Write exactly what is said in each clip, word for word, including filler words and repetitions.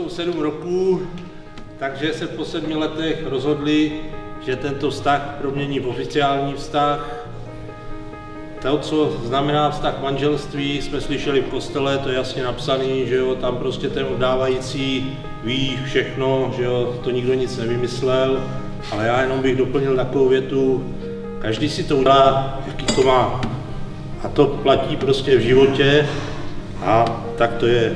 jsou sedm roků, takže se po sedmi letech rozhodli, že tento vztah promění v oficiální vztah. To, co znamená vztah manželství, jsme slyšeli v kostele, to je jasně napsané, že jo, tam prostě ten oddávající ví všechno, že jo, to nikdo nic nevymyslel, ale já jenom bych doplnil takovou větu, každý si to udělá, jaký to má. A to platí prostě v životě a tak to je.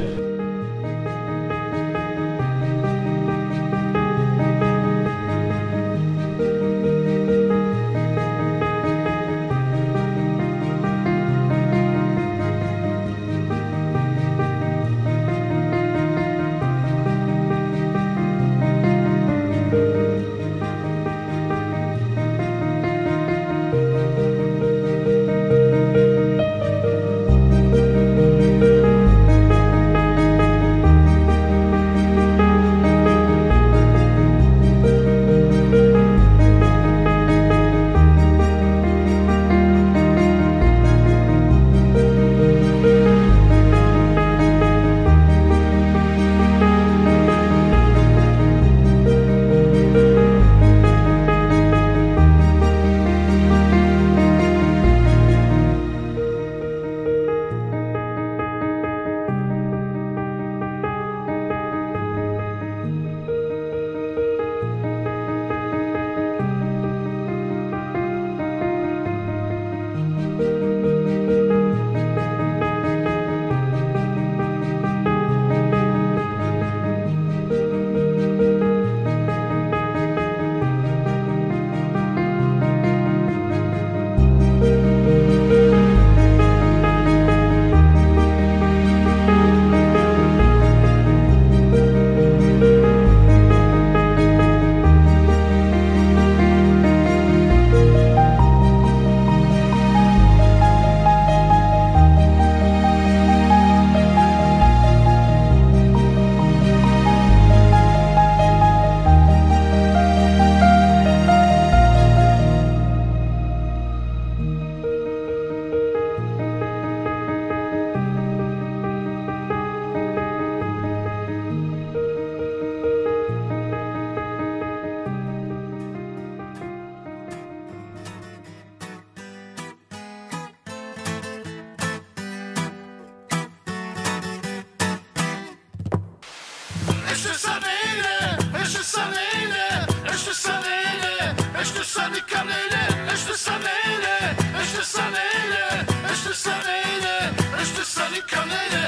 Ještě se nejde, ještě se nejde, ještě se nejde, ještě se nikam nejde, ještě se nejde, ještě se nejde, ještě se nejde, ještě se nikam nejde.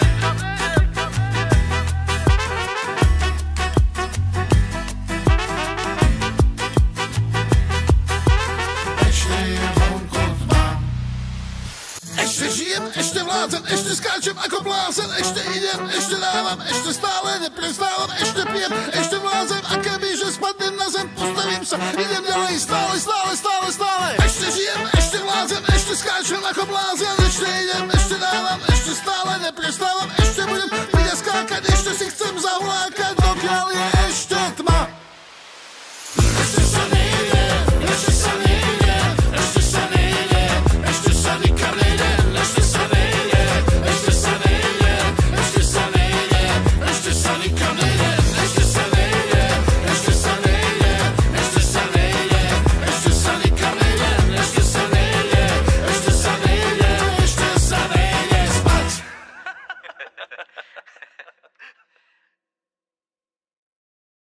Ještě žijem, ještě vládzem, ještě skáčem jako blázen, ještě idem, ještě dávám, ještě stále neprestávám, ještě pijem, ještě vládzem a keby, že spadnem na zem, postavím se, idem dělej stále, stále, stále, stále. Ještě žijem, ještě vládzem, ještě skáčem jako blázen, ještě idem, ještě dávám, ještě stále neprestávám, ještě budem vidět skákat, ještě si chcem zahulákat, dokiaľ je ještě tma. Ještě se nejde, ještě se nejde, ještě se nejde, ještě se nikam nejde. Ještě se nejde, ještě se nejde, ještě se nejde, ještě se nikam nejde, ještě se nejde, ještě se nejde, ještě se nejde, ještě se nikam nejde, ještě se nejde, ještě se nejde, ještě se nejde spát.